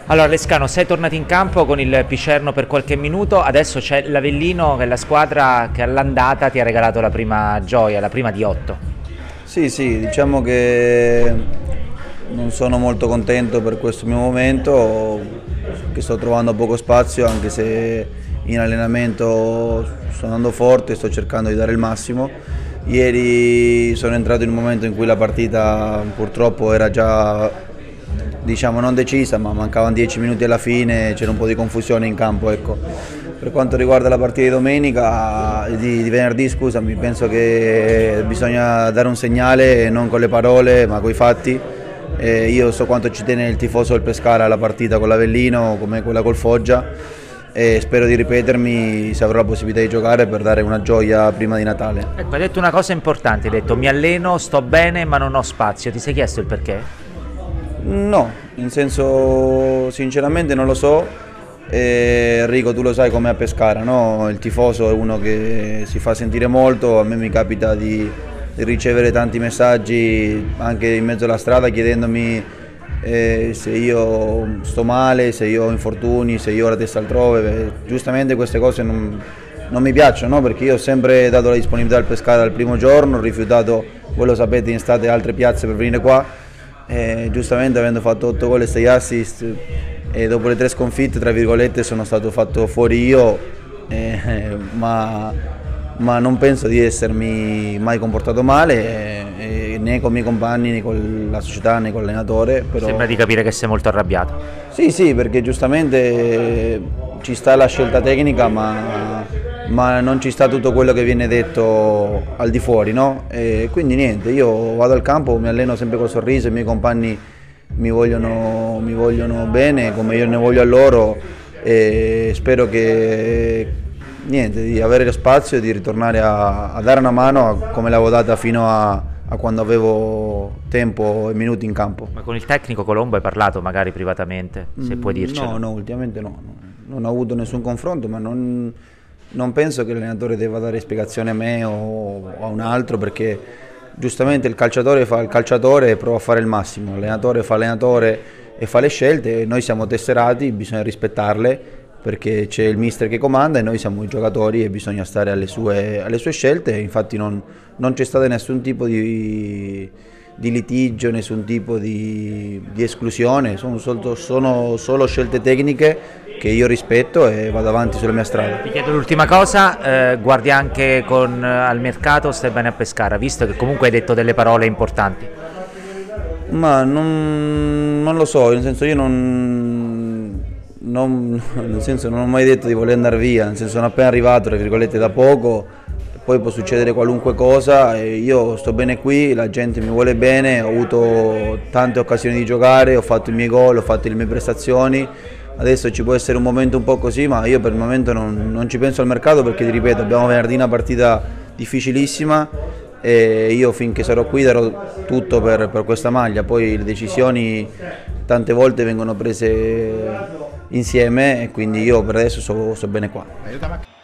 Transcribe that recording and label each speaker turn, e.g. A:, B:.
A: Allora Lescano, sei tornato in campo con il Picerno per qualche minuto, adesso c'è l'Avellino che è la squadra che all'andata ti ha regalato la prima gioia, la prima di 8.
B: Sì, sì, diciamo che non sono molto contento per questo mio momento, che sto trovando poco spazio, anche se in allenamento sto andando forte, sto cercando di dare il massimo. Ieri sono entrato in un momento in cui la partita purtroppo era già, diciamo, non decisa, ma mancavano 10 minuti alla fine, c'era un po' di confusione in campo, ecco. Per quanto riguarda la partita di domenica, di venerdì, scusami, penso che bisogna dare un segnale non con le parole ma con i fatti. Io so quanto ci tiene il tifoso del Pescara alla partita con l'Avellino come quella col Foggia e spero di ripetermi se avrò la possibilità di giocare per dare una gioia prima di Natale.
A: Ecco, hai detto una cosa importante, hai detto mi alleno, sto bene ma non ho spazio, ti sei chiesto il perché?
B: No, in senso sinceramente non lo so. Enrico, tu lo sai com'è a Pescara, no? Il tifoso è uno che si fa sentire molto, a me mi capita di ricevere tanti messaggi anche in mezzo alla strada chiedendomi se io sto male, se io ho infortuni, se io ho la testa altrove. Giustamente queste cose non mi piacciono, no? Perché io ho sempre dato la disponibilità al Pescara dal primo giorno, ho rifiutato, voi lo sapete, in estate altre piazze per venire qua. Giustamente avendo fatto 8 gol e 6 assist e dopo le 3 sconfitte tra virgolette sono stato fatto fuori io, ma non penso di essermi mai comportato male, né con i miei compagni né con la società né con l'allenatore.
A: Sembra di capire che sei molto arrabbiato.
B: Sì, sì, perché giustamente ci sta la scelta tecnica, ma non ci sta tutto quello che viene detto al di fuori, no? E quindi niente, io vado al campo, mi alleno sempre col sorriso, i miei compagni mi vogliono bene come io ne voglio a loro e spero che, niente, di avere lo spazio e di ritornare a dare una mano come l'avevo data fino a quando avevo tempo e minuti in campo.
A: Ma con il tecnico Colombo hai parlato magari privatamente, se puoi dircelo?
B: No, ultimamente no, non ho avuto nessun confronto, ma non penso che l'allenatore debba dare spiegazioni a me o a un altro, perché giustamente il calciatore fa il calciatore e prova a fare il massimo, l'allenatore fa l'allenatore e fa le scelte, noi siamo tesserati, bisogna rispettarle perché c'è il mister che comanda e noi siamo i giocatori e bisogna stare alle sue scelte. Infatti non c'è stato nessun tipo di litigio, nessun tipo di esclusione, sono solo scelte tecniche che io rispetto e vado avanti sulla mia strada.
A: Ti chiedo l'ultima cosa, guardi anche al mercato, stai bene a Pescara, visto che comunque hai detto delle parole importanti?
B: Ma non lo so, nel senso io nel senso non ho mai detto di voler andare via, nel senso sono appena arrivato, tra virgolette, da poco, poi può succedere qualunque cosa e io sto bene qui, la gente mi vuole bene, ho avuto tante occasioni di giocare, ho fatto i miei gol, ho fatto le mie prestazioni, adesso ci può essere un momento un po' così, ma io per il momento non ci penso al mercato perché, ti ripeto, abbiamo venerdì una partita difficilissima e io finché sarò qui darò tutto per questa maglia, poi le decisioni tante volte vengono prese insieme e quindi io per adesso sto bene qua.